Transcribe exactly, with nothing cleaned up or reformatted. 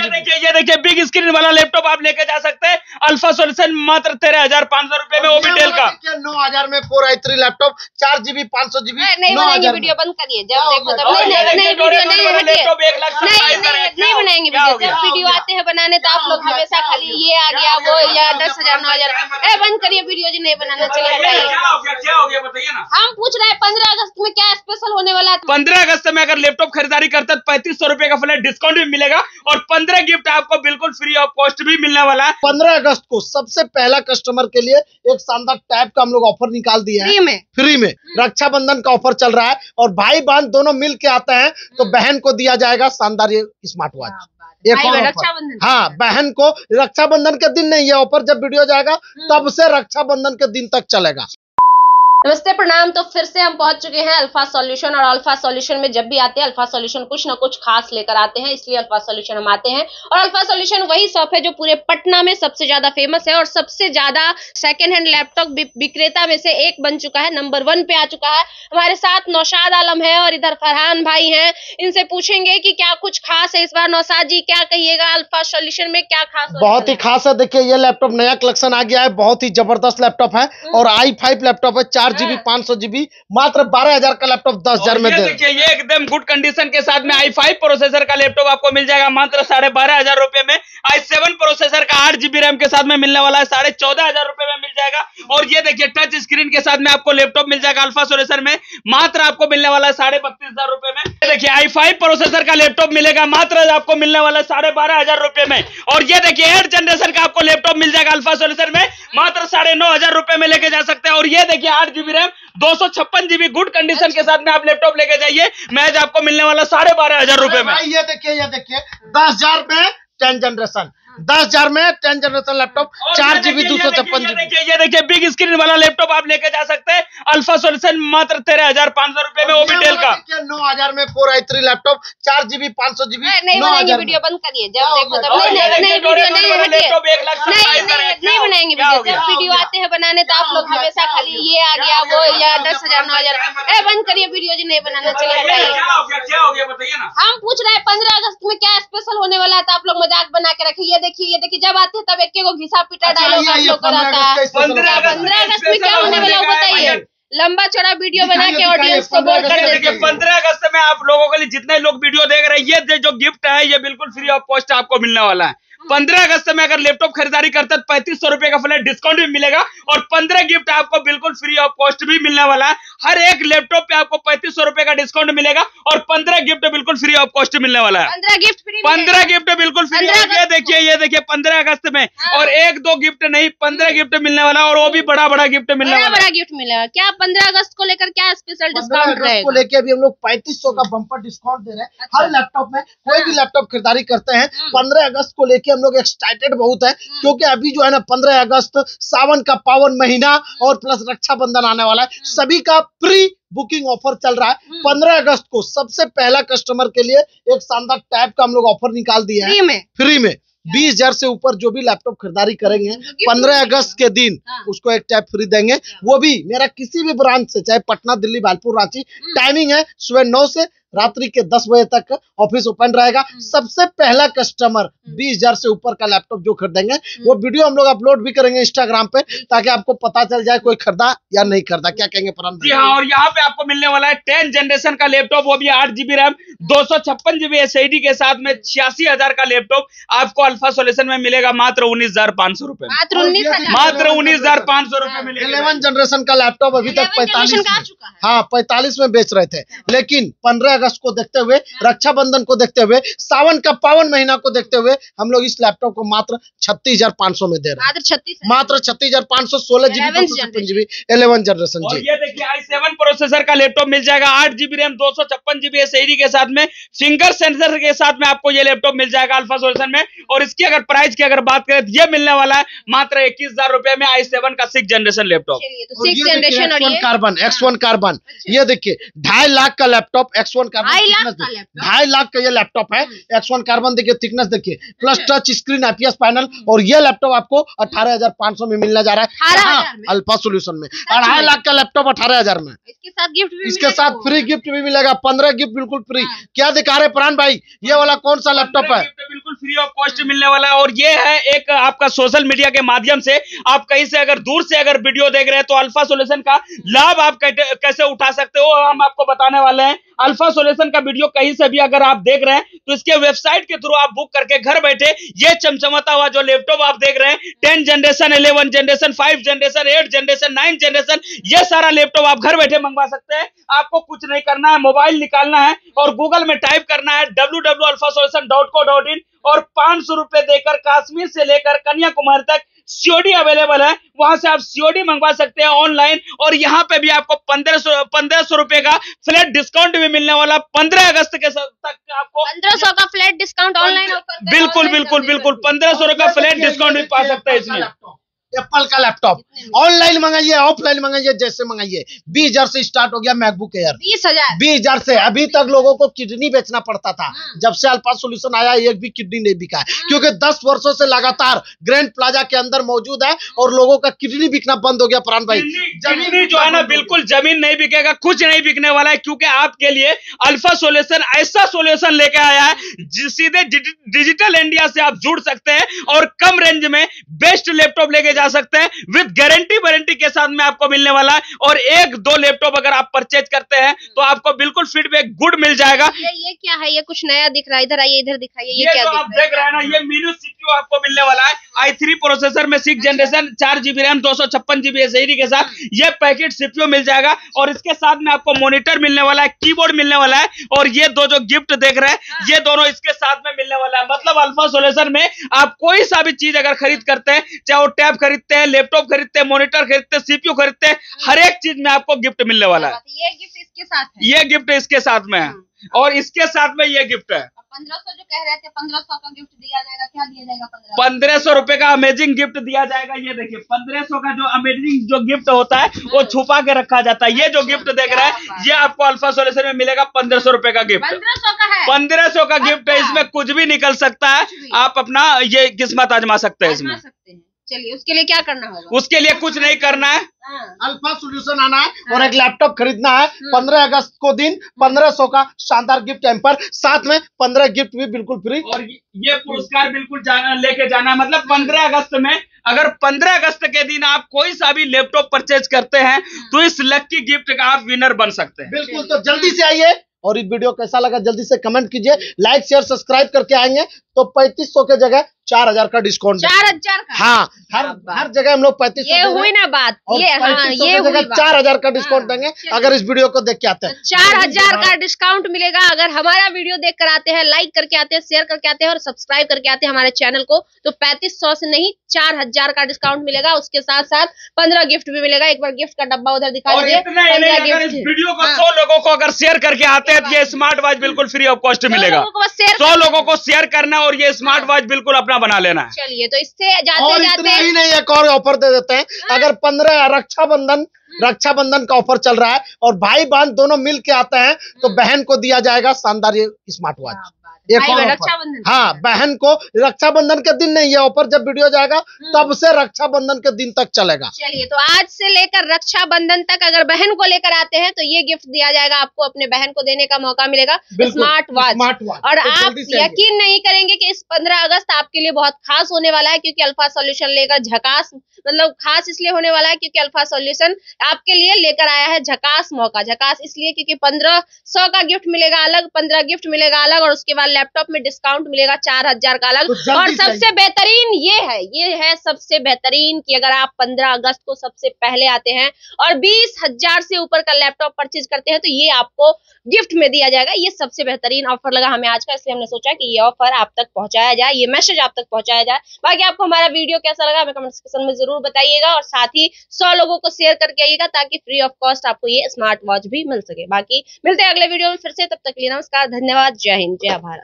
GB. देखिए ये देखिए बिग स्क्रीन वाला लैपटॉप आप लेके जा सकते हैं अल्फा सॉल्यूशन मात्र तेरह हजार पाँच सौ रुपए में, वो भी डेल का नौ हजार में फोर आई थ्री लैपटॉप चार जीबी पाँच सौ जीबी। नहीं बनाएंगे वीडियो, बंद करिए जब देखो तब। नहीं नहीं नहीं वीडियो नहीं नहीं बनाएंगे वीडियो, जब वीडियो आते हैं बनाने तो आप लोग हमेशा खाली ये आ गया वो या दस हजार नौ हजार ए बंद करिए वीडियो जी, नहीं बनाना चाहिए। क्या हो गया बताइए ना। हम पूछ रहे हैं पंद्रह अगस्त में क्या स्पेशल होने वाला है। पंद्रह अगस्त में अगर लैपटॉप खरीदारी करते हैं पैंतीस सौ रुपए का फ्लैट डिस्काउंट भी मिलेगा और पंद्रह गिफ्ट आपको बिल्कुल फ्री ऑफ कॉस्ट भी मिलने वाला है। पंद्रह अगस्त को सबसे पहला कस्टमर के लिए एक शानदार टैब का हम लोग ऑफर निकाल दिया है फ्री में। फ्री में रक्षाबंधन का ऑफर चल रहा है और भाई बहन दोनों मिल के आते हैं तो बहन को दिया जाएगा शानदार ये स्मार्ट वॉच। एक और रक्षाबंधन, हाँ बहन को रक्षाबंधन के दिन नहीं, ये ऑफर जब वीडियो जाएगा तब से रक्षाबंधन के दिन तक चलेगा। नमस्ते प्रणाम। तो फिर से हम पहुंच चुके हैं अल्फा सॉल्यूशन, और अल्फा सॉल्यूशन में जब भी आते हैं अल्फा सॉल्यूशन कुछ ना कुछ खास लेकर आते हैं, इसलिए अल्फा सॉल्यूशन हम आते हैं। और अल्फा सॉल्यूशन वही शॉप है जो पूरे पटना में सबसे ज्यादा फेमस है और सबसे ज्यादा सेकंड हैंड लैपटॉप विक्रेता में से एक बन चुका है, नंबर वन पे आ चुका है। हमारे साथ नौशाद आलम है और इधर फरहान भाई हैं, इनसे पूछेंगे कि क्या कुछ खास है इस बार। नौशाद जी क्या कहिएगा, अल्फा सॉल्यूशन में क्या खास? बहुत ही खास है। देखिए ये लैपटॉप नया कलेक्शन आ गया है, बहुत ही जबरदस्त लैपटॉप है और आई फाइव लैपटॉप है, चार जीबी पाँच सौ जीबी, मात्र बारह हजार का लैपटॉप दस हजार में दे। देखिए ये एकदम गुड कंडीशन के साथ में आई फाइव प्रोसेसर का लैपटॉप आपको मिल जाएगा मात्र साढ़े बारह हजार रुपए में। आई सेवन प्रोसेसर का आठ जीबी रैम के साथ में मिलने वाला है, साढ़े चौदह हजार रुपए में मिल जाएगा। और ये देखिए टच स्क्रीन के साथ में आपको लैपटॉप मिल जाएगा अल्फा सॉल्यूशन में, मात्र आपको मिलने वाला है साढ़े बत्तीस हजार रुपए में। देखिए आई फाइव प्रोसेसर का लैपटॉप मिलेगा मात्र आपको मिलने वाला है साढ़े बारह हजार रुपए में। और ये देखिए एट जनरेशन का आपको लैपटॉप मिल जाएगा अल्फा सॉल्यूशन में, मात्र साढ़े नौ हजार रुपए में लेके जा सकते हैं। और ये देखिए आठ जीबी रैम दो सौ छप्पन जीबी गुड कंडीशन के साथ में आप लैपटॉप लेके जाइए, मैच आपको मिलने वाला साढ़े बारह हजार रुपए में। ये देखिए ये देखिए दस हजार में टेन जनरेशन, दस हजार में टेन जनरेशन लैपटॉप चार जीबी दो सौ छप्पन जीबी। देखिए ये देखिए बिग स्क्रीन वाला लैपटॉप आप लेके जा सकते हैं अल्फा सॉल्यूशन मात्र तेरह हजार पाँच सौ रुपए में, वो भी डेल का नौ हजार में फोर आई थ्री लैपटॉप चार जीबी पाँच सौ जीबी। नहीं बनाएंगे वीडियो, बंद करिए जब देखो तब। नहीं नहीं नहीं वीडियो नहीं नहीं नहीं बनाएंगे वीडियो, जब वीडियो आते हैं बनाने तो आप लोग हमेशा खाली ये आ गया वो या दस हजार नौ हजार ए बंद करिए वीडियो जी, नहीं बनाना चाहिए। क्या हो गया बताइए ना। हम पूछ रहे हैं पंद्रह अगस्त में क्या स्पेशल होने वाला है, तो आप लोग मजाक बना के रखिए। ये देखिए ये देखिए जब आते हैं तब एक को घिसा पिटा डायलॉग आप लोग कराता है। पंद्रह अगस्त में क्या होने वाला है बताइए, लंबा चौड़ा वीडियो बना के ऑडियंस को बोल कर देते हैं। पंद्रह अगस्त में आप लोगों के लिए जितने लोग वीडियो देख रहे हैं ये जो गिफ्ट है ये बिल्कुल फ्री ऑफ कॉस्ट आपको मिलने वाला है। पंद्रह अगस्त में अगर लैपटॉप खरीदारी करते हैं पैंतीस सौ रुपए का फ्लैट डिस्काउंट भी मिलेगा और पंद्रह गिफ्ट आपको बिल्कुल फ्री ऑफ कॉस्ट भी मिलने वाला है। हर एक लैपटॉप पे आपको पैंतीस सौ रुपए का डिस्काउंट मिलेगा और पंद्रह गिफ्ट बिल्कुल फ्री ऑफ कॉस्ट मिलने वाला है। पंद्रह गिफ्ट फ्री, पंद्रह गिफ्ट बिल्कुल फ्री। ये देखिए ये देखिए पंद्रह अगस्त में और एक दो गिफ्ट नहीं पंद्रह गिफ्ट मिलने वाला और वो भी बड़ा बड़ा गिफ्ट मिलने वाला, बड़ा गिफ्ट मिलेगा। क्या पंद्रह अगस्त को लेकर क्या स्पेशल डिस्काउंट रहेगा? को लेके अभी हम लोग पैंतीस सौ का बम्पर डिस्काउंट दे रहे हैं हर लैपटॉप में। कोई भी लैपटॉप खरीदारी करते हैं पंद्रह अगस्त को लेके हम लोग एक्साइटेड बहुत है, क्योंकि अभी जो है ना पंद्रह अगस्त सावन का पावन महीना और प्लस रक्षाबंधन आने वाला है, सभी का प्री बुकिंग ऑफर चल रहा है। पंद्रह अगस्त को सबसे पहला कस्टमर के लिए एक शानदार टैब का हम लोग ऑफर निकाल दिया है फ्री में। फ्री में बीस हजार से ऊपर जो भी लैपटॉप खरीदारी करेंगे पंद्रह अगस्त के दिन उसको एक टैब फ्री देंगे, वो भी मेरा किसी भी ब्रांच से, चाहे पटना दिल्ली भागलपुर रांची। टाइमिंग है सुबह नौ से रात्रि के दस बजे तक ऑफिस ओपन रहेगा। सबसे पहला कस्टमर बीस हजार से ऊपर का लैपटॉप जो खरीदेंगे वो वीडियो हम लोग अपलोड भी करेंगे इंस्टाग्राम पे, ताकि आपको पता चल जाए कोई खरीदा या नहीं खरीदा। क्या कहेंगे परम जी हाँ, और यहाँ पे आपको मिलने वाला है टेन जनरेशन का लैपटॉप, वो भी आठ जीबी रैम दो सौ छप्पन जीबी एस आई डी के साथ में छियासी हजार का लैपटॉप आपको अल्फा सॉल्यूशन में मिलेगा मात्र उन्नीस हजार पाँच सौ रुपए मात्र उन्नीस मात्र उन्नीस हजार पाँच सौ रुपए मिलेगा। इलेवन जनरेशन का लैपटॉप अभी तक पैंतालीस हाँ पैंतालीस में बेच रहे थे, लेकिन पंद्रह अगस्त को देखते हुए, रक्षाबंधन को देखते हुए, सावन का पावन महीना को देखते हुए हम लोग इस लैपटॉप को मात्र छत्तीस हजार पाँच सौ में दे रहे हैं। मात्र छत्तीस मात्र छत्तीस हजार पाँच सौ सोलह जीबी छप्पन जीबी इलेवन जनरेशन जी। ये देखिए आई सेवन प्रोसेसर का लैपटॉप मिल जाएगा आठ जीबी रैम दो सौ छप्पन जीबी एस आई डी के साथ में, फिंगर सेंसर के साथ में आपको ये लैपटॉप मिल जाएगा अल्फा सॉल्यूशन में। और इसकी अगर प्राइस की अगर बात करें तो ये मिलने वाला है मात्र इक्कीस हजार रुपए में आई सेवन का six generation laptop. Six generation और ये कार्बन एक्स वन कार्बन, ये देखिए ढाई लाख का लैपटॉप एक्स वन कार्बन ढाई लाख थिकनेस, का लैपटॉप, ढाई लाख का ये लैपटॉप है। एक्स वन कार्बन देखिए, थिकनेस देखिए, plus touch screen, IPS panel, और ये लैपटॉप आपको अठारह हजार पाँच सौ में मिलने जा रहा है अल्फा सॉल्यूशन में। अढ़ाई लाख का लैपटॉप अठारह हजार में, इसके साथ गिफ्ट भी इसके साथ फ्री गिफ्ट भी मिलेगा, पंद्रह गिफ्ट बिल्कुल फ्री। क्या दिखा रहे प्राण भाई, ये वाला कौन सा लैपटॉप है? बिल्कुल फ्री ऑफ कॉस्ट मिलने वाला है। और ये है एक आपका सोशल मीडिया के माध्यम से आप कहीं से अगर दूर से अगर वीडियो देख रहे हैं तो अल्फा सॉल्यूशन का लाभ आप कैसे उठा सकते हो हम आपको बताने वाले हैं। अल्फा सॉल्यूशन का वीडियो कहीं से भी अगर आप देख रहे हैं तो इसके वेबसाइट के थ्रू आप बुक करके घर बैठे ये चमचमाता हुआ जो लैपटॉप आप देख रहे हैं, ten generation, eleven generation, five generation, eight generation, nine generation, ये सारा लैपटॉप आप घर बैठे मंगवा सकते हैं। आपको कुछ नहीं करना है, मोबाइल निकालना है और गूगल में टाइप करना है W W W alpha solution dot co dot in और पांच सौ रुपए देकर कश्मीर से लेकर कन्याकुमारी तक सीओडी अवेलेबल है, वहां से आप सीओडी मंगवा सकते हैं ऑनलाइन। और यहाँ पे भी आपको पंद्रह सौ पंद्रह सौ रुपए का फ्लैट डिस्काउंट भी मिलने वाला पंद्रह अगस्त के तक आपको पंद्रह सौ का फ्लैट डिस्काउंट ऑनलाइन बिल्कुल बिल्कुल बिल्कुल पंद्रह सौ रुपए फ्लैट डिस्काउंट भी पा सकते हैं इसमें। एप्पल का लैपटॉप ऑनलाइन मंगाइए, ऑफलाइन मंगाइए, जैसे मंगाइए। बीस हजार से स्टार्ट हो गया मैकबुक एयर, बीस हजार बीस हजार से। अभी तक लोगों को किडनी बेचना पड़ता था, जब से अल्फा सॉल्यूशन आया एक भी किडनी नहीं बिका है, क्योंकि दस वर्षों से लगातार ग्रैंड प्लाजा के अंदर मौजूद है और लोगों का किडनी बिकना बंद हो गया। प्राण भाई, जमीन जो है ना, बिल्कुल जमीन नहीं बिकेगा, कुछ नहीं बिकने वाला है, क्योंकि आपके लिए अल्फा सॉल्यूशन ऐसा सॉल्यूशन लेके आया है सीधे डिजिटल इंडिया से आप जुड़ सकते हैं और कम रेंज में बेस्ट लैपटॉप लेके जा सकते हैं विद गारंटी वारंटी के साथ में आपको मिलने वाला है। और एक दो लैपटॉप अगर आप परचेज करते हैं तो आपको बिल्कुल फीडबैक गुड मिल जाएगा। ये, ये क्या है? ये कुछ नया दिख रहा है, इधर आइए, इधर दिखाइए, ये, ये क्या जो आप देख रहे हैं ना, ये मीनू सीपीयू आपको मिलने वाला है आई थ्री प्रोसेसर में, सिक्स जनरेशन, चार जीबी रैम, दो सौ छप्पन जीबी एसएसडी के साथ ये पैकेट सीपीयू मिल जाएगा। और इसके साथ में आपको मॉनिटर मिलने वाला है, कीबोर्ड मिलने वाला है और ये दो जो गिफ्ट देख रहे हैं ये दोनों इसके साथ में मिलने वाला है। मतलब अल्फा सॉल्यूशन में आप कोई सा भी चीज अगर खरीद करते हैं, चाहे वो टैब खरीदते हैं, लैपटॉप खरीदते हैं, मॉनिटर खरीदते हैं, सीपीयू खरीदते हैं, हर एक चीज में आपको गिफ्ट मिलने वाला है। ये गिफ्ट इसके साथ है, ये गिफ्ट इसके साथ में है और इसके साथ में ये गिफ्ट है। पंद्रह सौ जो कह रहे थे, पंद्रह सौ का गिफ्ट दिया जाएगा, क्या दिया जाएगा? पंद्रह सौ रुपए का अमेजिंग गिफ्ट दिया जाएगा। ये देखिए पंद्रह सौ का जो अमेजिंग जो गिफ्ट होता है वो छुपा के रखा जाता है। ये जो गिफ्ट देख रहे हैं ये आपको अल्फा सॉल्यूशन में मिलेगा पंद्रह सौ रुपए का गिफ्ट। पंद्रह सौ का है, पंद्रह सौ का गिफ्ट है, इसमें कुछ भी निकल सकता है। आप अपना ये किस्मत आजमा सकते हैं इसमें। चलिए, उसके लिए क्या करना होगा? उसके लिए कुछ नहीं करना है, अल्फा सॉल्यूशन आना है और एक लैपटॉप खरीदना है। पंद्रह अगस्त को दिन पंद्रह सौ का शानदार गिफ्ट हैम्पर, साथ में पंद्रह गिफ्ट भी बिल्कुल फ्री और ये पुरस्कार बिल्कुल जाना लेके जाना है। मतलब पंद्रह अगस्त में अगर पंद्रह अगस्त के दिन आप कोई सा भी लैपटॉप परचेज करते हैं तो इस लकी गिफ्ट का आप विनर बन सकते हैं। बिल्कुल, तो जल्दी से आइए और ये वीडियो कैसा लगा जल्दी से कमेंट कीजिए, लाइक शेयर सब्सक्राइब करके आएंगे तो पैंतीस सौ के जगह चार हजार का डिस्काउंट। चार हजार का? हाँ, हर हर जगह हम लोग पैंतीस ये हुई ना बात, ये हाँ, ये हुई चार हजार का डिस्काउंट देंगे अगर इस वीडियो को देख के आते हैं। चार हजार का डिस्काउंट मिलेगा अगर हमारा वीडियो देख कर आते हैं, लाइक करके आते हैं, शेयर करके आते हैं और सब्सक्राइब करके आते हैं हमारे चैनल को। तो पैंतीस सौ से नहीं, चार हजार का डिस्काउंट मिलेगा। उसके साथ साथ पंद्रह गिफ्ट भी मिलेगा। एक बार गिफ्ट का डब्बा उधर दिखा दीजिए। इस वीडियो को सौ लोगों को अगर शेयर करके आते हैं तो ये स्मार्ट वॉच बिल्कुल फ्री ऑफ कॉस्ट मिलेगा। सौ लोगों को शेयर करना और ये स्मार्ट वॉच बिल्कुल अपना बना लेना है। चलिए, तो इससे जाते और जाते इतना ही नहीं, एक और ऑफर दे देते हैं। अगर पंद्रह रक्षाबंधन रक्षाबंधन का ऑफर चल रहा है और भाई बहन दोनों मिल के आते हैं तो बहन को दिया जाएगा शानदार ये स्मार्ट वॉच। एक और रक्षाबंधन, हाँ, बहन को रक्षाबंधन के दिन नहीं, ये ऑफर जब वीडियो जाएगा तब से रक्षाबंधन के दिन तक चलेगा। चलिए, तो आज से लेकर रक्षाबंधन तक अगर बहन को लेकर आते हैं तो ये गिफ्ट दिया जाएगा आपको, अपने बहन को देने का मौका मिलेगा, स्मार्ट वॉच। और आप यकीन नहीं करेंगे कि इस पंद्रह अगस्त आपके लिए बहुत खास होने वाला है, क्योंकि अल्फा सॉल्यूशन लेकर झकास, मतलब खास इसलिए होने वाला है क्योंकि अल्फा सॉल्यूशन आपके लिए लेकर आया है झकास मौका। झकास इसलिए क्योंकि पंद्रह सौ का गिफ्ट मिलेगा अलग, पंद्रह गिफ्ट मिलेगा अलग और उसके बाद लैपटॉप में डिस्काउंट मिलेगा चार हजार का अलग। तो और सबसे बेहतरीन ये है, ये है सबसे बेहतरीन कि अगर आप पंद्रह अगस्त को सबसे पहले आते हैं और बीस हजार से ऊपर का लैपटॉप परचेज करते हैं तो ये आपको गिफ्ट में दिया जाएगा। ये सबसे बेहतरीन ऑफर लगा हमें आज का, इसलिए हमने सोचा कि ये ऑफर आप तक पहुंचाया जाए, ये मैसेज आप तक पहुंचाया जाए। बाकी आपको हमारा वीडियो कैसा लगा हमें कमेंट सेक्शन में जरूर बताइएगा और साथ ही सौ लोगों को शेयर करके आइएगा ताकि फ्री ऑफ कॉस्ट आपको ये स्मार्ट वॉच भी मिल सके। बाकी मिलते हैं अगले वीडियो में फिर से, तब तक के लिए नमस्कार, धन्यवाद, जय हिंद, जय भारत।